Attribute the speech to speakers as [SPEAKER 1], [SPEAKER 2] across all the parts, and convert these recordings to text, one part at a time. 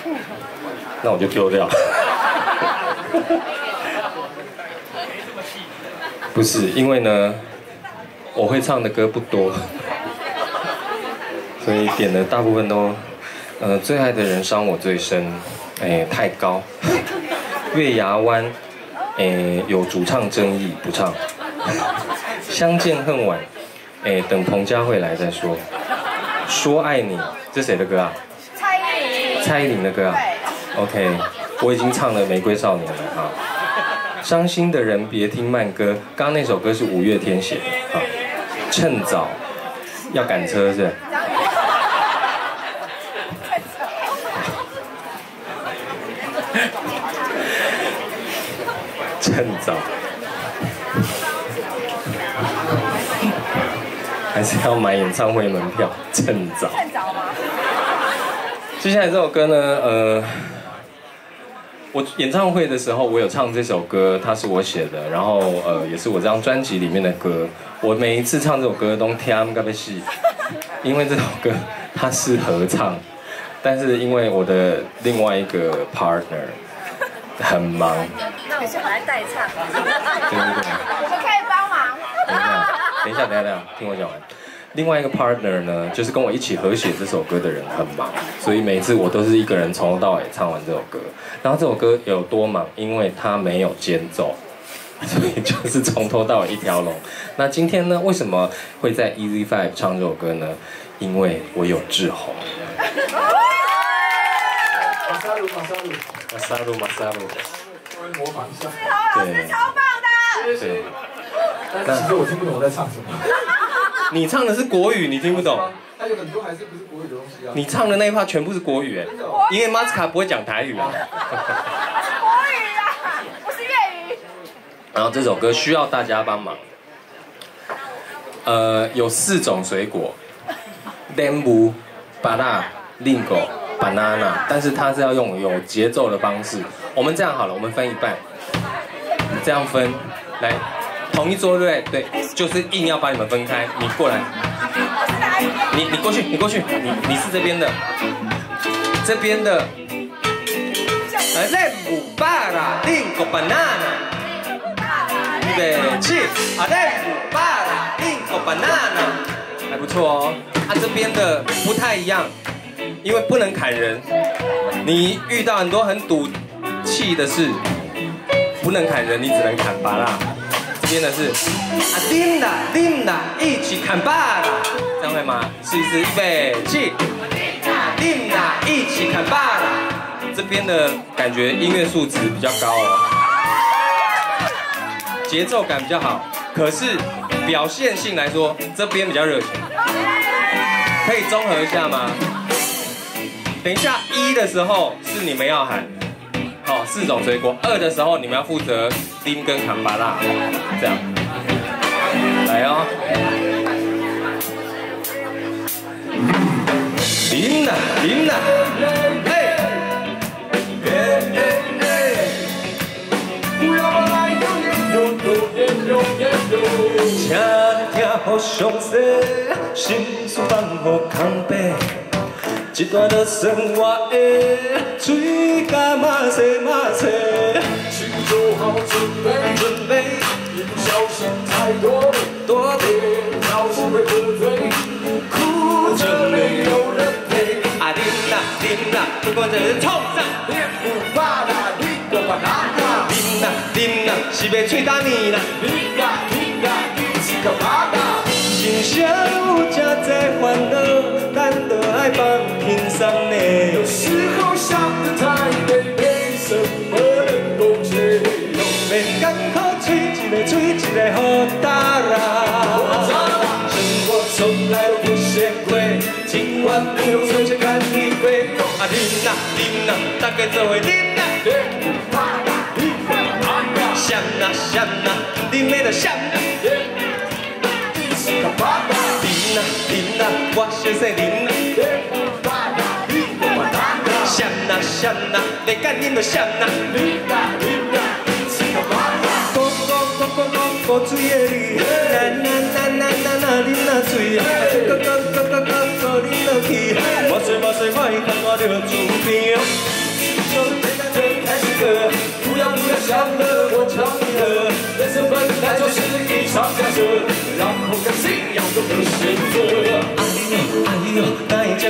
[SPEAKER 1] 那我就丢掉。不是，因为呢，我会唱的歌不多，所以点的大部分都，最爱的人伤我最深，太高，月牙湾，有主唱争议不唱，相见恨晚，等彭佳慧来再说，说爱你，这谁的歌啊？蔡依林的歌啊 ？OK， 我已经唱了《玫瑰少年》了啊。伤心的人别听慢歌，刚刚那首歌是五月天写的啊。趁早要赶车是？趁早，还是要买演唱会门票？趁早。趁早吗？接下来这首歌呢，我演唱会的时候，我有唱这首歌，它是我写的，然后也是我这张专辑里面的歌。我每一次唱这首歌都听个被戏，因为这首歌它是合唱，但是因为我的另外一个 partner 很忙，
[SPEAKER 2] 那我先来代唱。
[SPEAKER 1] 对，
[SPEAKER 2] 我们可以帮忙。
[SPEAKER 1] 等一下，听我讲完。另外一个 partner 呢，就是跟我一起合写这首歌的人很忙，所以每次我都是一个人从头到尾唱完这首歌。然后这首歌有多忙，因为它没有间奏，所以就是从头到尾一条龙。那今天呢，为什么会在 Easy Five 唱这首歌呢？因为我有志宏。马萨路，
[SPEAKER 3] 稍微模仿一下。
[SPEAKER 2] 老师超棒的。
[SPEAKER 1] 对。
[SPEAKER 3] 但其实我听不懂我在唱什么。
[SPEAKER 1] 你唱的是国语，你听不懂。
[SPEAKER 3] 它有很多还是不是国语的东西啊？
[SPEAKER 1] 你唱的那一 part 全部是国语哎，因为马斯卡不会讲台语啊。
[SPEAKER 2] 国语啊，不是粤语。
[SPEAKER 1] 然后这首歌需要大家帮忙。有4种水果 ，lembu、banana、lingo、banana， 但是它是要用有节奏的方式。我们这样好了，我们分一半，这样分，来。同一桌对不对？对，就是硬要把你们分开。你过来，你过去，你是这边的，这边的。lembu、banana、lingo、banana， 预备起，lembu、banana、lingo、banana， 还不错哦。这边的不太一样，因为不能砍人。你遇到很多很赌气的事，不能砍人，你只能砍芭乐。这边的是拎啦，一起砍吧啦，这样会吗？试一试，预备起，拎啦，一起砍吧啦。这边的感觉音乐素质比较高哦，节奏感比较好，可是表现性来说，这边比较热情。可以综合一下吗？等一下1的时候是你们要喊。好，4种水果。2的时候，你们要负责拎跟砍芭乐，这样。来哦。拎啦，嘿，请你听好详细，心事放乎空白。一段就生活的水甲马西，
[SPEAKER 3] 请做好准备，一不小心太多杯，小心会喝醉，哭着没有人陪。
[SPEAKER 1] 拎啦，不管这是冲上
[SPEAKER 3] lembu、banana、lingo、banana，
[SPEAKER 1] 拎啦，是要吹打你啦，
[SPEAKER 3] 拎啦，一起干嘛啦？
[SPEAKER 1] 人生有这多烦恼，咱就爱放轻松呢。
[SPEAKER 3] 有时候想得太累，没什么能够解忧。
[SPEAKER 1] 免艰苦，吹一个好大啦。
[SPEAKER 3] 生活从来都不嫌贵，今晚不用存钱看你飞。
[SPEAKER 1] 拎啦，大家做伙拎啦。闪啦，拎的就闪啦。拎啦，我小说拎啦。闪啦，你敢拎就闪啦。古水的你，那啉那水，搁啉落去，莫说，莫会看我着厝边。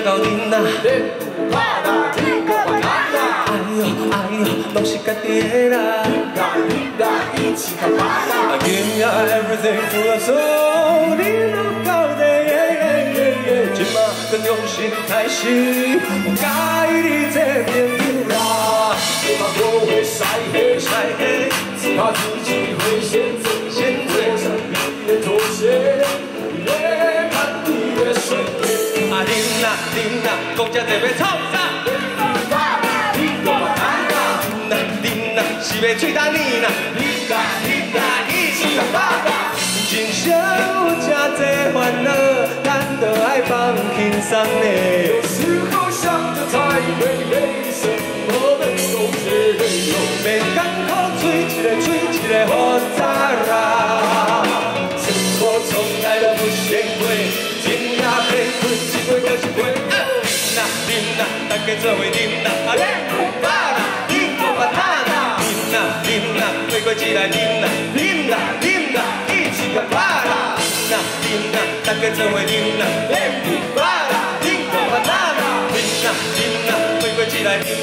[SPEAKER 1] 到恁啦。
[SPEAKER 3] 巴拉林个巴拿拿，
[SPEAKER 1] 哎呦哎呦，拢是家己的啦。
[SPEAKER 3] 林啦一起看巴拉。
[SPEAKER 1] Give me everything for your soul， 你若到底，今嘛更用心开始，我介意你这朋友啦。
[SPEAKER 3] 别怕我会晒黑，
[SPEAKER 1] 晒黑，
[SPEAKER 3] 只怕自己会先醉，
[SPEAKER 1] 先醉
[SPEAKER 3] 上你的妥协，也看你的水平。
[SPEAKER 1] 啊，啉啦啉啦，讲遮济要创啥？
[SPEAKER 3] 巴拉林个巴拿拿，
[SPEAKER 1] 啉啦啉啦，是要嘴干你啦。
[SPEAKER 3] 林啦一起看巴拉。
[SPEAKER 1] 人生有真多烦恼，咱就爱放轻松嘞。
[SPEAKER 3] 有时候想得太美丽，什么能够解累？
[SPEAKER 1] 免艰苦，吹一个复杂啦。生活从来都不嫌贵，天也变贵，一杯就是杯。啉啦啉啦，大家做伙啉啦，啊饮巴啦，饮个巴拿拿。啉啦啉啦，过过节来啉啦，啉啦啉啦，一起干巴啦。啉啦啉啦，大家做伙啉啦，饮巴啦，饮个巴拿拿。啉啦啉啦，过过节来啉。